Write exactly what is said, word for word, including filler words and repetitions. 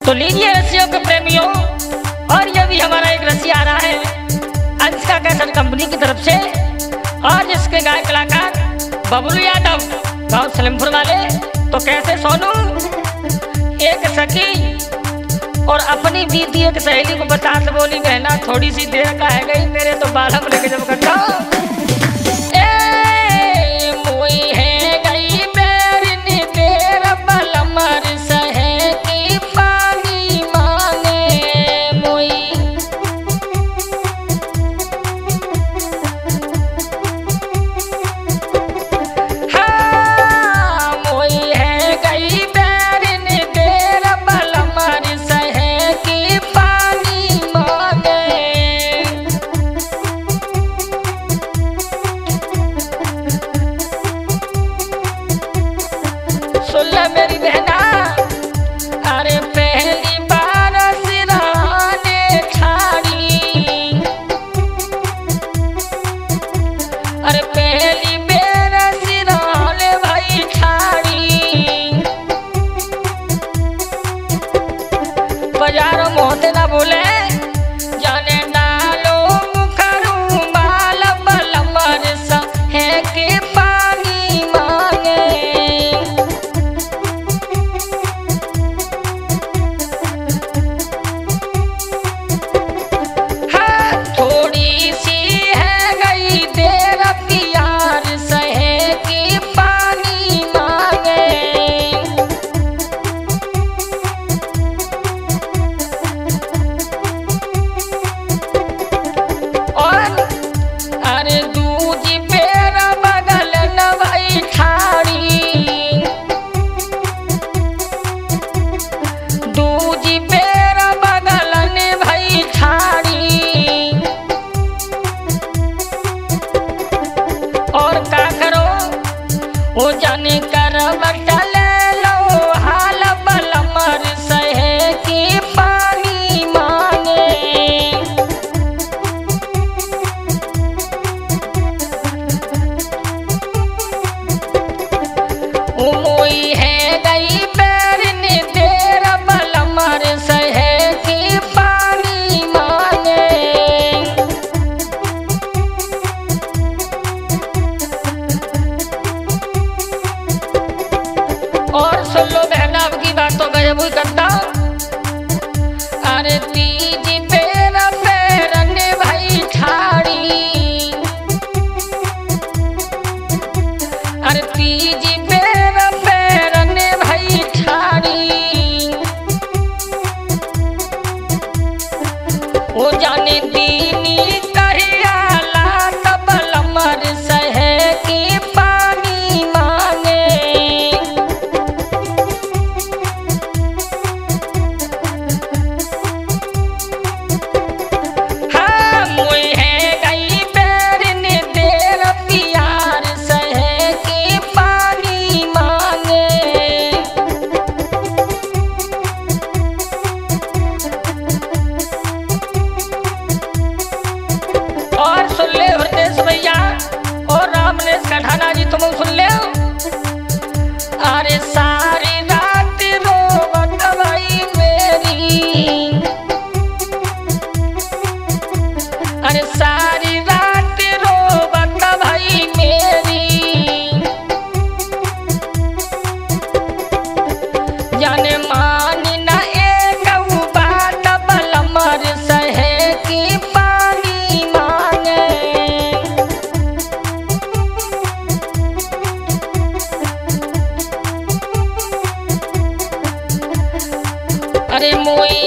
तो लीजिए रसियों के प्रेमियों, और ये भी हमारा एक रसिया आ रहा है अंशिका कैसेट कंपनी की तरफ से, और इसके गायक कलाकार बबलू यादव गाँव सलेमपुर वाले। तो कैसे सोनू एक सखी और अपनी दीदी एक सहेली को बता से बोली, बहना थोड़ी सी देर का है गई मेरे तो बाल हम लेके जब करता मेरी बहना। अरे पहली बार सिराने छाड़ी, अरे पहली बेर सिराने भाई छाड़ी, बाजारों मोहते ना बोले जाने डालो मुखरू बाल बलमर सा है के पानी मांगे। ओ जाने कर बटल लो हाल बलमर सहे की पानी मांगे। ओ मोई है गई बैरने देर बलमर सहे की पानी मांगे। और सुन लो बहना अब की बात तो गजब ही करता। अरे तीज पेर पेरने भाई ठाड़ी, अरे तीज पेर पेरने भाई ठाड़ी, वो जाने दीनी कहिया लात बलमर सहे की पानी मांगे। ठाना जी तुम सुन ले। अरे सारी रात रोवत भाई मेरी, अरे सारी रात रोवत भाई मेरी, जाने मान न एक बात बलमर सहे की पानी मांगे। अरे मोई